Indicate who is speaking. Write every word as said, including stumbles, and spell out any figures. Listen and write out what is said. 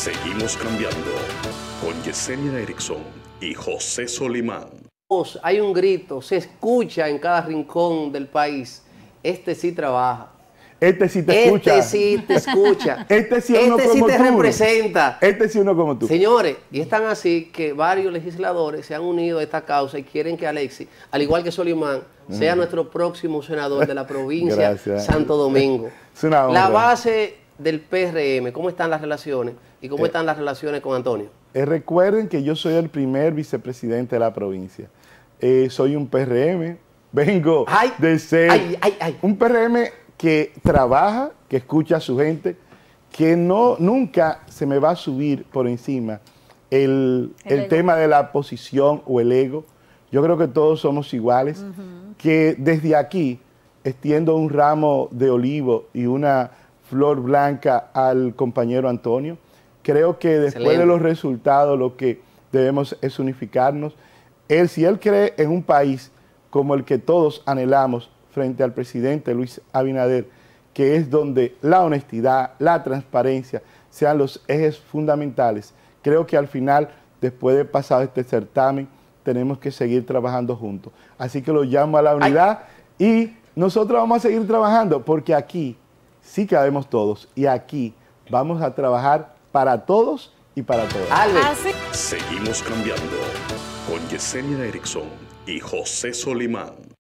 Speaker 1: Seguimos cambiando con Yesenia Erickson y José Solimán.
Speaker 2: Hay un grito, se escucha en cada rincón del país. Este sí trabaja.
Speaker 3: Este sí te escucha.
Speaker 2: Este sí te escucha.
Speaker 3: Este sí uno
Speaker 2: este
Speaker 3: como
Speaker 2: sí te
Speaker 3: tú.
Speaker 2: representa.
Speaker 3: Este sí uno como tú.
Speaker 2: Señores, y es tan así que varios legisladores se han unido a esta causa y quieren que Alexis, al igual que Solimán, mm. sea nuestro próximo senador de la provincia
Speaker 3: Gracias.
Speaker 2: Santo Domingo.
Speaker 3: Es una honra.
Speaker 2: La base del P R M, ¿cómo están las relaciones? ¿Y cómo
Speaker 3: eh,
Speaker 2: están las relaciones con Antonio?
Speaker 3: Eh, recuerden que yo soy el primer vicepresidente de la provincia. Eh, soy un P R M, vengo
Speaker 2: ay,
Speaker 3: de ser
Speaker 2: ay, ay, ay.
Speaker 3: un P R M que trabaja, que escucha a su gente, que no, nunca se me va a subir por encima el, el, el tema de la posición o el ego. Yo creo que todos somos iguales, uh-huh. que desde aquí extiendo un ramo de olivo y una flor blanca al compañero Antonio. Creo que después Excelente. de los resultados lo que debemos es unificarnos. Él, si él cree en un país como el que todos anhelamos frente al presidente Luis Abinader, que es donde la honestidad, la transparencia sean los ejes fundamentales, creo que al final, después de pasado este certamen, tenemos que seguir trabajando juntos. Así que lo llamo a la unidad Ay. y nosotros vamos a seguir trabajando porque aquí sí cabemos todos y aquí vamos a trabajar para todos y para todas.
Speaker 1: Seguimos cambiando con Yesenia Erickson y José Solimán.